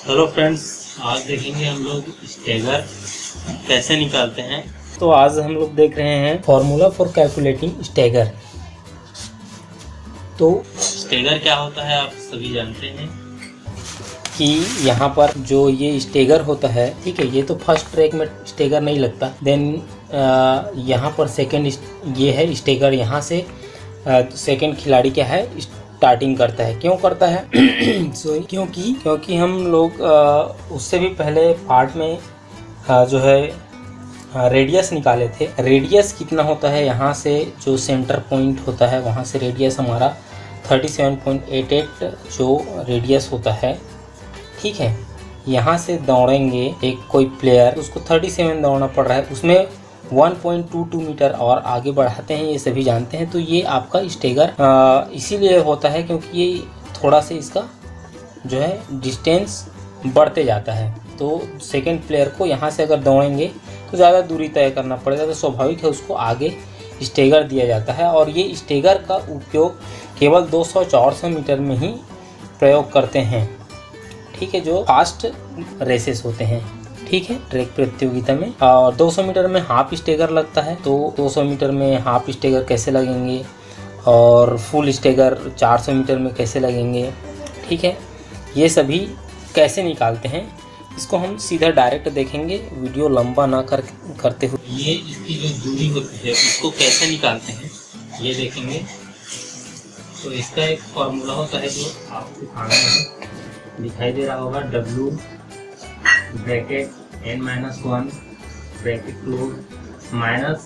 Hello friends, आज देखेंगे हम लोग स्टेगर कैसे निकालते हैं। तो आज हम लोग देख रहे हैं फॉर्मूला फॉर कैलकुलेटिंग स्टेगर। तो स्टेगर क्या होता है आप सभी जानते हैं कि यहाँ पर जो ये स्टेगर होता है, ठीक है, ये तो फर्स्ट ट्रैक में स्टेगर नहीं लगता। देन यहाँ पर सेकंड ये है स्टेगर। यहाँ से सेकंड खिलाड़ी क्या है स्टार्टिंग करता है। क्यों करता है? क्योंकि हम लोग उससे भी पहले पार्ट में जो है रेडियस निकाले थे। रेडियस कितना होता है, यहाँ से जो सेंटर पॉइंट होता है वहाँ से रेडियस हमारा 37.88 जो रेडियस होता है, ठीक है। यहाँ से दौड़ेंगे एक कोई प्लेयर, उसको 37 दौड़ना पड़ रहा है, उसमें 1.22 मीटर और आगे बढ़ाते हैं, ये सभी जानते हैं। तो ये आपका स्टेगर इसीलिए होता है क्योंकि ये थोड़ा से इसका जो है डिस्टेंस बढ़ते जाता है। तो सेकंड प्लेयर को यहाँ से अगर दौड़ेंगे तो ज़्यादा दूरी तय करना पड़ेगा, तो स्वाभाविक है उसको आगे स्टेगर दिया जाता है। और ये स्टेगर का उपयोग केवल 200-400 मीटर में ही प्रयोग करते हैं, ठीक है, जो फास्ट रेसेस होते हैं, ठीक है, ट्रैक प्रतियोगिता में। और 200 मीटर में हाफ स्टेगर लगता है। तो 200 मीटर में हाफ स्टेगर कैसे लगेंगे और फुल स्टेगर 400 मीटर में कैसे लगेंगे, ठीक है, ये सभी कैसे निकालते हैं इसको हम सीधा डायरेक्ट देखेंगे, वीडियो लंबा ना करते हुए। ये इसकी जो दूरी होती है उसको कैसे निकालते हैं ये देखेंगे। तो इसका एक फॉर्मूला होता है जो आपको सामने दिखाई दे रहा होगा, W bracket n-1 bracket close minus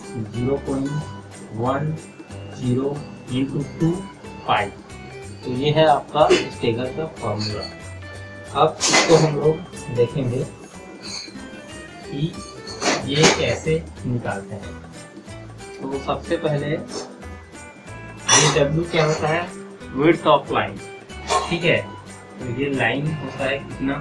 0.10 into 2 pi. तो ये है आपका स्टेगर का फॉर्मूला। अब इसको हम लोग देखेंगे कि ये कैसे निकालते हैं। तो सबसे पहले ये W क्या होता है, विड्थ ऑफ लाइन, ठीक है। तो ये लाइन होता है कितना,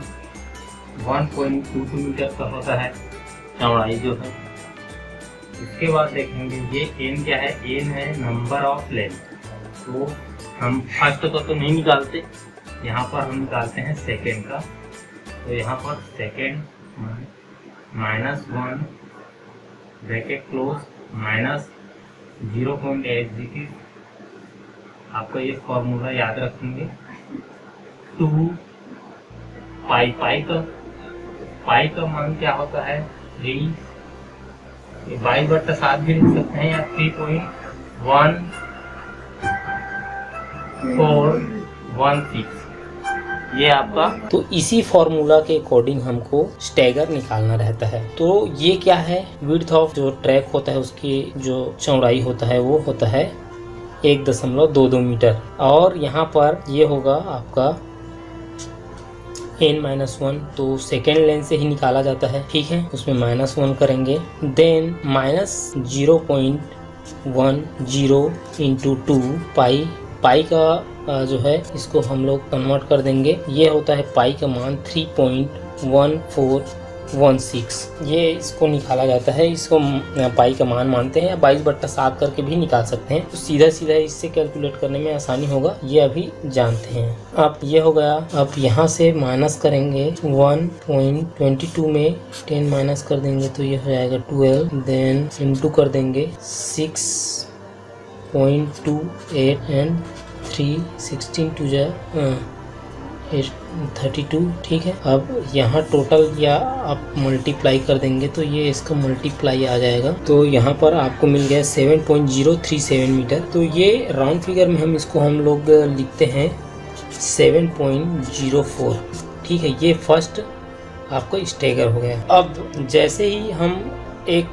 1.22 मीटर का होता है चौड़ाई जो है। इसके बाद देखेंगे ये n क्या है, n है नंबर ऑफ लेंथ। तो हम फर्स्ट को तो नहीं निकालते, यहाँ पर हम निकालते हैं सेकेंड का। तो यहाँ पर सेकेंड -1 ब्रैकेट क्लोज माइनस 0.8, आपको ये फॉर्मूला याद रखेंगे। 2 पाई का मान क्या होता है 3, 22/7 भी लिख सकते हैं, या 3.1416 ये आपका। तो इसी फॉर्मूला के अकॉर्डिंग हमको स्टेगर निकालना रहता है। तो ये क्या है, विड्थ ऑफ जो ट्रैक होता है उसकी जो चौड़ाई होता है वो होता है 1.22 मीटर। और यहाँ पर ये होगा आपका n-1, तो सेकेंड लेन से ही निकाला जाता है, ठीक है। उसमें -1 करेंगे, देन -0.10 इंटू 2 पाई का जो है इसको हम लोग कन्वर्ट कर देंगे। ये होता है पाई का मान 3.1416। ये इसको निकाला जाता है, इसको पाई का मान मानते हैं, या 22/7 करके भी निकाल सकते हैं। तो सीधा इससे कैलकुलेट करने में आसानी होगा, ये अभी जानते हैं। अब ये हो गया। अब यहाँ से माइनस करेंगे, 1.22 में 10 माइनस कर देंगे तो ये हो जाएगा 12, देन इंटू कर देंगे 6.28 एंड 3 16 टू 32, ठीक है। अब यहाँ टोटल या आप मल्टीप्लाई कर देंगे तो ये इसका मल्टीप्लाई आ जाएगा। तो यहाँ पर आपको मिल गया 7.037 मीटर। तो ये राउंड फिगर में हम लोग लिखते हैं 7.04, ठीक है। ये फर्स्ट आपका स्टेगर हो गया। अब जैसे ही हम एक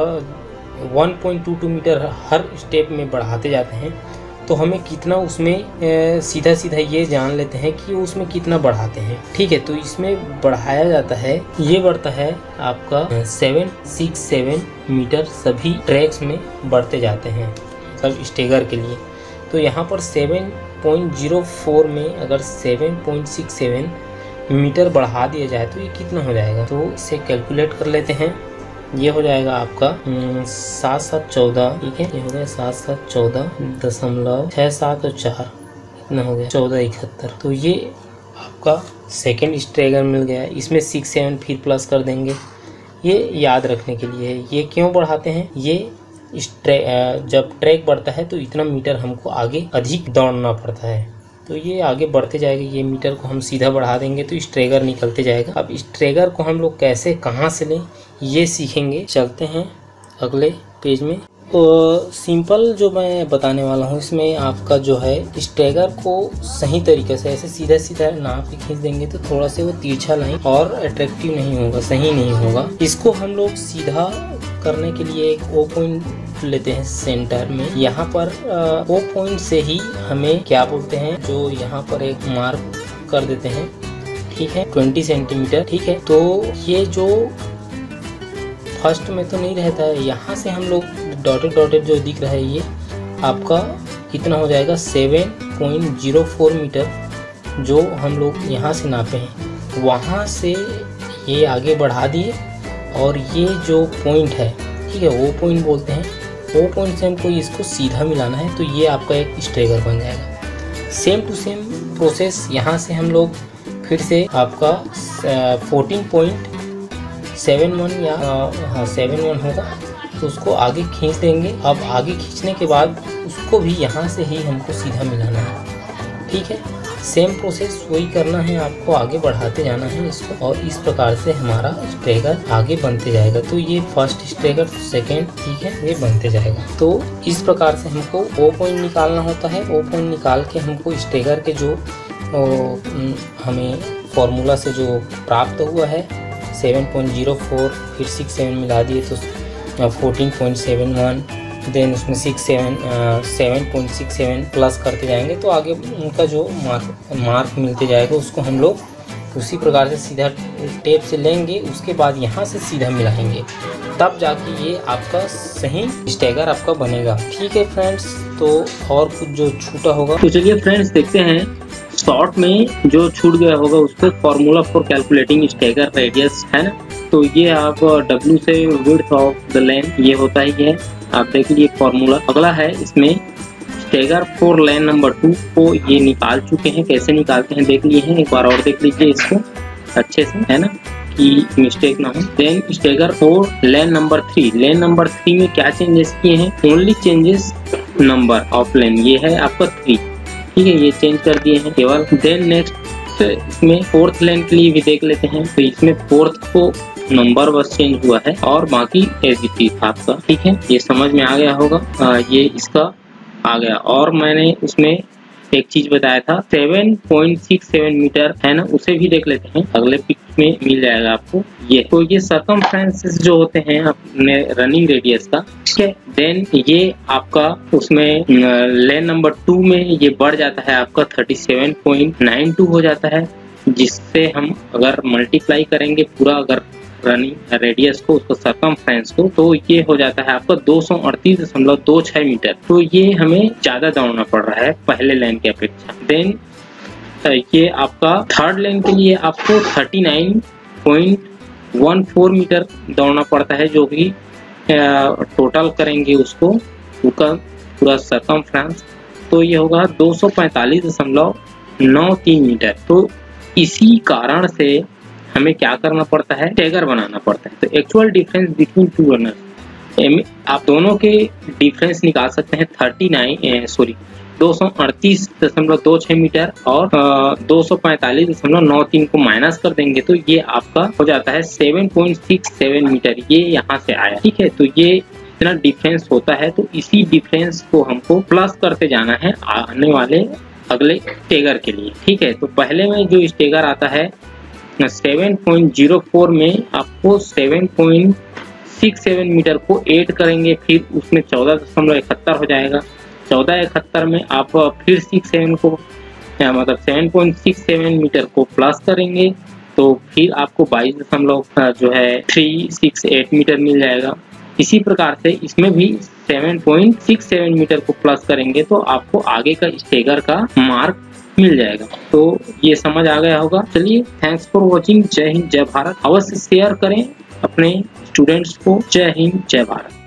1.22 मीटर हर स्टेप में बढ़ाते जाते हैं तो हमें कितना उसमें सीधा ये जान लेते हैं कि उसमें कितना बढ़ाते हैं, ठीक है। तो इसमें बढ़ाया जाता है, ये बढ़ता है आपका 767 मीटर सभी ट्रैक्स में बढ़ते जाते हैं सब स्टेगर के लिए। तो यहाँ पर 7.04 में अगर 7.67 मीटर बढ़ा दिया जाए तो ये कितना हो जाएगा, तो इसे कैलकुलेट कर लेते हैं। ये हो जाएगा आपका 7-7-14, ठीक है। ये हो गया 7-7-14.67 और 4 कितना हो गया 1471। तो ये आपका सेकेंड स्ट्रेगर मिल गया। इसमें 6-7 फिर प्लस कर देंगे। ये याद रखने के लिए है। ये क्यों बढ़ाते हैं, ये जब ट्रैक बढ़ता है तो इतना मीटर हमको आगे अधिक दौड़ना पड़ता है, तो ये आगे बढ़ते जाएगा। ये मीटर को हम सीधा बढ़ा देंगे तो स्ट्रेगर निकलते जाएगा। अब स्ट्रेगर को हम लोग कैसे कहाँ से लें ये सीखेंगे। चलते हैं अगले पेज में। तो सिंपल जो मैं बताने वाला हूँ, इसमें आपका जो है स्ट्रेगर को सही तरीके से ऐसे सीधा सीधा नाप के खींच देंगे तो थोड़ा से वो तिरछा लाइन और अट्रैक्टिव नहीं होगा, सही नहीं होगा। इसको हम लोग सीधा करने के लिए एक ओ पॉइंट लेते हैं सेंटर में। यहाँ पर ओ पॉइंट से ही हमें क्या बोलते हैं, जो यहाँ पर एक मार्क कर देते हैं, ठीक है, 20 सेंटीमीटर, ठीक है। तो ये जो फर्स्ट में तो नहीं रहता है, यहाँ से हम लोग डॉटेड डॉटेड जो दिख रहा है ये आपका कितना हो जाएगा 7.04 मीटर, जो हम लोग यहाँ से नापे हैं वहाँ से ये आगे बढ़ा दिए। और ये जो पॉइंट है, ठीक है, वो पॉइंट बोलते हैं, वो पॉइंट से हमको इसको सीधा मिलाना है तो ये आपका एक स्ट्रेगर बन जाएगा। सेम टू सेम प्रोसेस यहाँ से हम लोग फिर से आपका 14.71 या 71 होगा तो उसको आगे खींच देंगे। अब आगे खींचने के बाद उसको भी यहाँ से ही हमको सीधा मिलाना है, ठीक है। सेम प्रोसेस वही करना है, आपको आगे बढ़ाते जाना है इसको, और इस प्रकार से हमारा स्ट्रेगर आगे बनते जाएगा। तो ये फर्स्ट स्ट्रेगर, सेकेंड, ठीक है, ये बनते जाएगा। तो इस प्रकार से हमको ओ पॉइंट निकालना होता है। ओ पॉइंट निकाल के हमको स्ट्रेगर के जो हमें फॉर्मूला से जो प्राप्त हुआ है 7.04, फिर 6-7 मिला दिए तो 14.71, देन उसमें 7.67 प्लस करते जाएंगे तो आगे उनका जो मार्क मिलते जाएगा उसको हम लोग उसी प्रकार से सीधा टेप से लेंगे। उसके बाद यहाँ से सीधा मिलाएंगे, तब जाके ये आपका सही स्ट्रेगर आपका बनेगा, ठीक है फ्रेंड्स। तो और कुछ जो छूटा होगा तो चलिए फ्रेंड्स देखते हैं शॉर्ट में जो छूट गया होगा उसको। Formula for calculating stagger radius है ना, तो ये आप W से विड्थ ऑफ द लेन ये होता ही है, आप देख लीजिए फॉर्मूला। अगला है इसमें स्ट्रेगर फॉर लेन नंबर 2 को ये निकाल चुके हैं, कैसे निकालते हैं देख लिए हैं, एक बार और देख लीजिए इसको अच्छे से, है ना, कि मिस्टेक ना हो। Then stagger for lane number 3, lane number 3 में क्या चेंजेस किए हैं, only changes number of lane, ये है आपका 3, ठीक है, ये चेंज कर दिए हैं केवल। देन नेक्स्ट इसमें फोर्थ लेन के लिए भी देख लेते हैं, तो इसमें फोर्थ को नंबर बस चेंज हुआ है और बाकी एज इट इज आपका, ठीक है, ये समझ में आ गया होगा। ये इसका आ गया। और मैंने उसमें एक चीज बताया था 7.67 मीटर है ना, उसे भी देख लेते हैं, अगले पिक में मिल जाएगा आपको ये। तो ये सर्कमफ्रेंसेस जो होते हैं अपने रनिंग रेडियस का, ठीक है। देन ये आपका उसमें लेन नंबर 2 में ये बढ़ जाता है आपका 37.92 हो जाता है, जिससे हम अगर मल्टीप्लाई करेंगे पूरा अगर रनिंग रेडियस को, उसको सर्कमफ्रेंस को, तो ये हो जाता है आपका 238.26 मीटर। तो ये हमें ज्यादा दौड़ना पड़ रहा है पहले लेन के अपेक्षा। देन ये आपका थर्ड लेन के लिए आपको 39.14 मीटर दौड़ना पड़ता है, जो कि टोटल करेंगे उसको पूरा सर्कमफ्रेंस, तो ये होगा 245.93 मीटर। तो इसी कारण से हमें क्या करना पड़ता है, स्ट्रेगर बनाना पड़ता है। तो actual difference between two runners, आप दोनों के डिफरेंस निकाल सकते हैं 238.26 मीटर और 245.93 को माइनस कर देंगे तो ये आपका हो जाता है 7.67 मीटर, ये यहाँ से आया, ठीक है। तो ये इतना डिफरेंस होता है, तो इसी डिफरेंस को हमको प्लस करते जाना है आने वाले अगले स्ट्रेगर के लिए, ठीक है। तो पहले में जो स्ट्रेगर आता है 7.04 में आपको 7.67 मीटर को ऐड करेंगे, फिर उसमें 14.71 हो जाएगा। 14.71 में आप फिर 67 को मतलब 7.67 मीटर को प्लस करेंगे तो फिर आपको 22.368 मीटर मिल जाएगा। इसी प्रकार से इसमें भी 7.67 मीटर को प्लस करेंगे तो आपको आगे का स्ट्रेगर का मार्क मिल जाएगा। तो ये समझ आ गया होगा। चलिए, थैंक्स फॉर वॉचिंग। जय हिंद, जय भारत। अवश्य शेयर करें अपने स्टूडेंट्स को। जय हिंद, जय भारत।